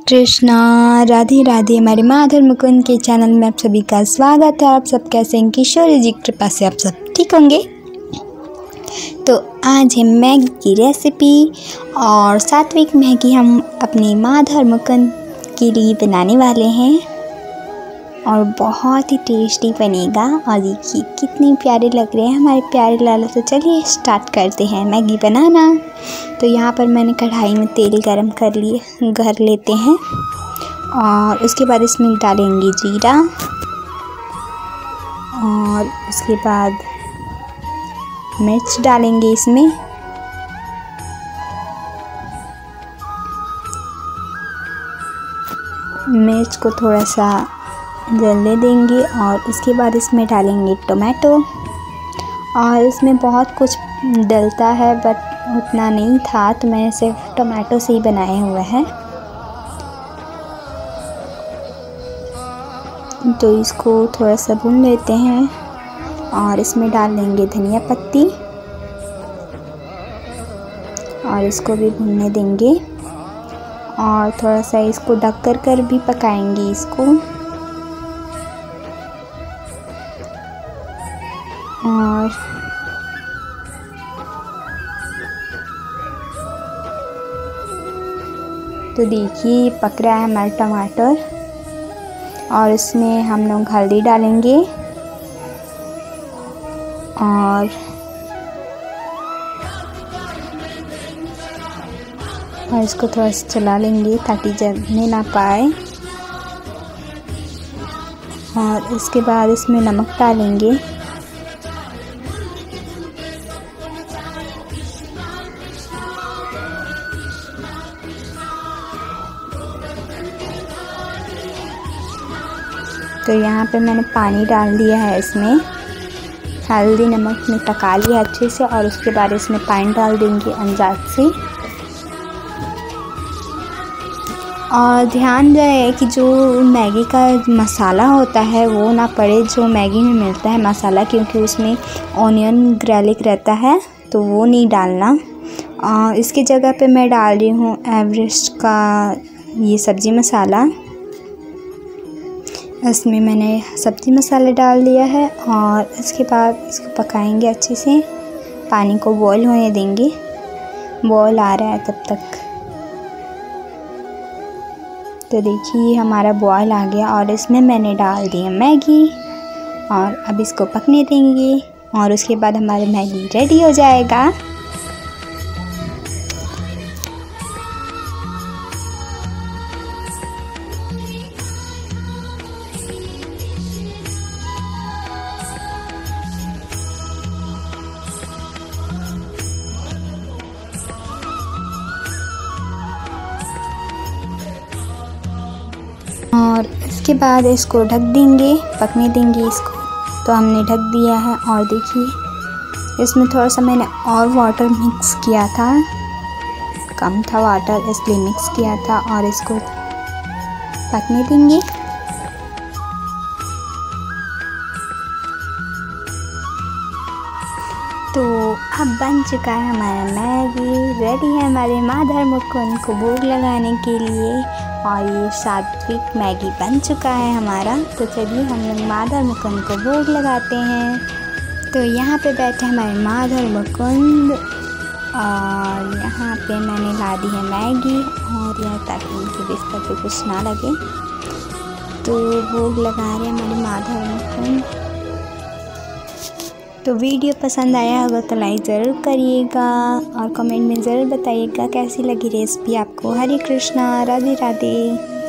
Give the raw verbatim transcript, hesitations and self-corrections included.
कृष्णा, राधे राधे। हमारे माधुर मुकुंद के चैनल में आप सभी का स्वागत है। आप सब कैसे हैं? किशोरी जी की कृपा से आप सब ठीक होंगे। तो आज है मैगी की रेसिपी और सात्विक मैगी हम अपने माधुर मुकुंद के लिए बनाने वाले हैं और बहुत ही टेस्टी बनेगा। और देखिए कितने प्यारे लग रहे हैं हमारे प्यारे लाला। तो चलिए स्टार्ट करते हैं मैगी बनाना। तो यहाँ पर मैंने कढ़ाई में तेल गरम कर लिए कर लेते हैं और उसके बाद इसमें डालेंगे जीरा और उसके बाद मिर्च डालेंगे इसमें। मिर्च को थोड़ा सा जलने देंगे और उसके बाद इसमें डालेंगे टोमेटो। और इसमें बहुत कुछ डलता है बट उतना नहीं था, तो मैंने सिर्फ टोमेटो से ही बनाए हुए हैं। तो इसको थोड़ा सा भून लेते हैं और इसमें डाल देंगे धनिया पत्ती और इसको भी भूनने देंगे और थोड़ा सा इसको ढक कर कर भी पकाएंगे इसको। और तो देखिए पक रहा है हमारा टमाटर और इसमें हम लोग हल्दी डालेंगे और और इसको थोड़ा सा चला लेंगे ताकि जलने ना पाए। और इसके बाद इसमें नमक डालेंगे तो यहाँ पे मैंने पानी डाल दिया है इसमें। हल्दी नमक में पका लिया अच्छे से और उसके बाद इसमें पानी डाल देंगे अंदाज से। और ध्यान रहे कि जो मैगी का मसाला होता है वो ना पड़े जो मैगी में मिलता है मसाला, क्योंकि उसमें ऑनियन गार्लिक रहता है तो वो नहीं डालना। और इसकी जगह पे मैं डाल रही हूँ एवरेस्ट का ये सब्ज़ी मसाला। इसमें मैंने सब्ज़ी मसाला डाल दिया है और इसके बाद इसको पकाएंगे अच्छे से। पानी को बॉईल होने देंगे, बॉईल आ रहा है तब तक। तो देखिए हमारा बॉईल आ गया और इसमें मैंने डाल दिया मैगी और अब इसको पकने देंगे और उसके बाद हमारा मैगी रेडी हो जाएगा। और इसके बाद इसको ढक देंगे, पकने देंगे इसको। तो हमने ढक दिया है और देखिए इसमें थोड़ा सा मैंने और वाटर मिक्स किया था, कम था वाटर इसलिए मिक्स किया था। और इसको पकने देंगे। तो अब बन चुका है हमारा मैगी, रेडी है हमारे माधुर मुकुंद को भोग लगाने के लिए। और ये सात्विक मैगी बन चुका है हमारा। तो चलिए हम लोग माधुर मुकुंद को भोग लगाते हैं। तो यहाँ पे बैठे हमारे माधुर मुकुंद और यहाँ पे मैंने ला दी है मैगी और यह ताकि उनके बिस्तर पे कुछ ना लगे। तो भोग लगा रहे हैं हमारे माधुर मुकुंद। तो वीडियो पसंद आया होगा तो लाइक ज़रूर करिएगा और कमेंट में ज़रूर बताइएगा कैसी लगी रेसिपी आपको। हरे कृष्णा, राधे राधे।